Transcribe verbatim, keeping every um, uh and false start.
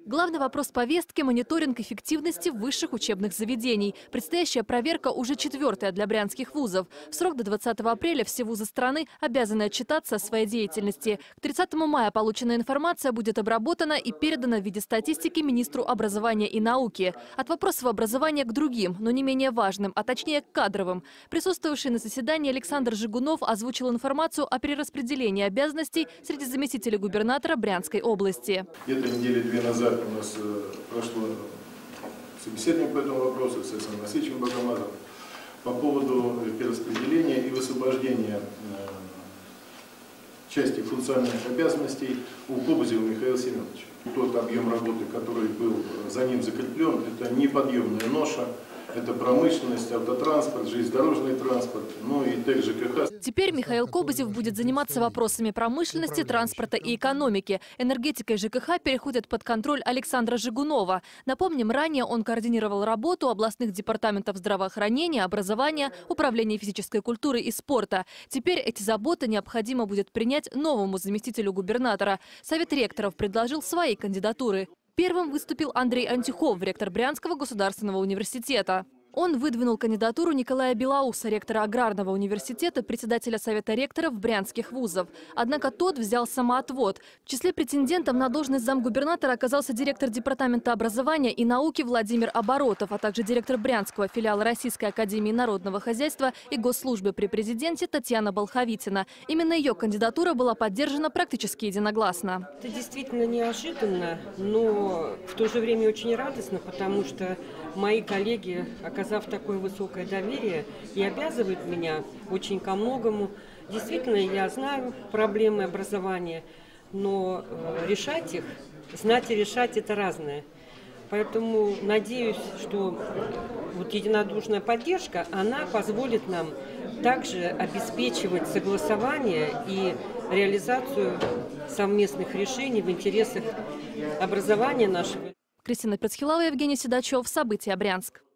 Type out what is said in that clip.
Главный вопрос повестки – мониторинг эффективности высших учебных заведений. Предстоящая проверка уже четвертая для брянских вузов. В срок до двадцатого апреля все вузы страны обязаны отчитаться о своей деятельности. К тридцатому мая полученная информация будет обработана и передана в виде статистики министру образования и науки. От вопросов образования к другим, но не менее важным, а точнее к кадровым. Присутствовавший на заседании Александр Жигунов озвучил информацию о перераспределении обязанностей среди заместителей губернатора Брянской области. Где-то недели две назад у нас э, прошло собеседование по этому вопросу с Александром Васильевичем Богомазовым по поводу перераспределения и высвобождения э, части функциональных обязанностей у Кобызева Михаила Семеновича. Тот объем работы, который был за ним закреплен, это неподъемная ноша. Это промышленность, автотранспорт, железнодорожный транспорт, ну и ТЭК ЖКХ. Теперь Михаил Кобызев будет заниматься вопросами промышленности, транспорта и экономики. Энергетика и ЖКХ переходят под контроль Александра Жигунова. Напомним, ранее он координировал работу областных департаментов здравоохранения, образования, управления физической культуры и спорта. Теперь эти заботы необходимо будет принять новому заместителю губернатора. Совет ректоров предложил свои кандидатуры. Первым выступил Андрей Антюхов, ректор Брянского государственного университета. Он выдвинул кандидатуру Николая Белоуса, ректора Аграрного университета, председателя Совета ректоров брянских вузов. Однако тот взял самоотвод. В числе претендентов на должность замгубернатора оказался директор Департамента образования и науки Владимир Оборотов, а также директор Брянского филиала Российской академии народного хозяйства и госслужбы при президенте Татьяна Болховитина. Именно ее кандидатура была поддержана практически единогласно. Это действительно неожиданно, но в то же время очень радостно, потому что мои коллеги, оказав такое высокое доверие, и обязывают меня очень ко многому. Действительно, я знаю проблемы образования, но решать их, знать и решать – это разное. Поэтому надеюсь, что вот единодушная поддержка, она позволит нам также обеспечивать согласование и реализацию совместных решений в интересах образования нашего. Кристина Прецхилава, Евгений Седачев. События. Брянск.